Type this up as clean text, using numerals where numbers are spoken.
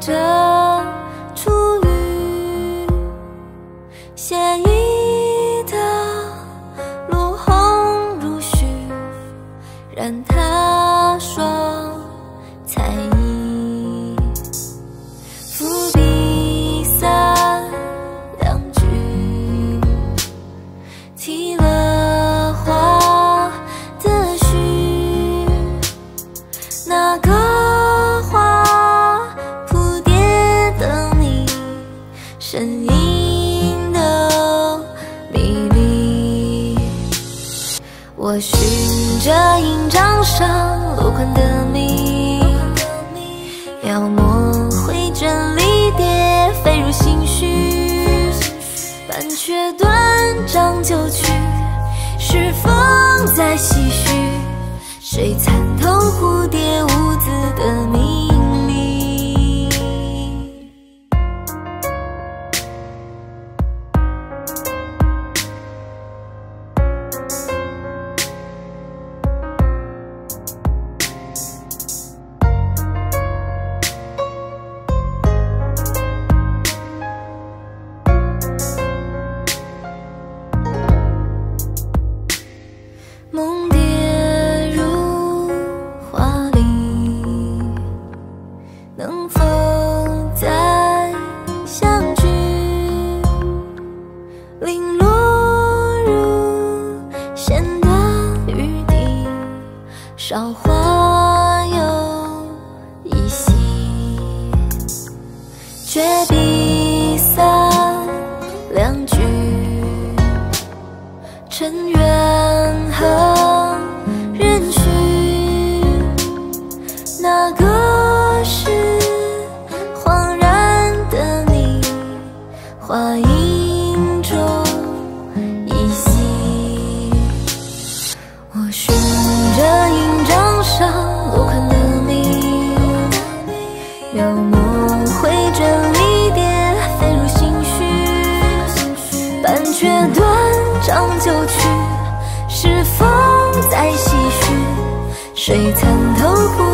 着初雨，写意的落红如许，染他双彩衣。伏笔三两句，提了花的序，那个身影的迷离，我循着印章上落款的谜，描摹绘整理叠，飞入心绪。半阙断章就曲，是风在唏嘘，谁参透蝴蝶无字的谜。梦跌入华丽，能否再相聚？零落入弦的余地，韶华又一夕。绝笔三两句，尘缘和人去，那个是恍然的你，花影中依稀。我循着印章上落款的谜，描摹绘整理叠，飞入心绪。半阙断章就曲，是风在唏嘘，谁参透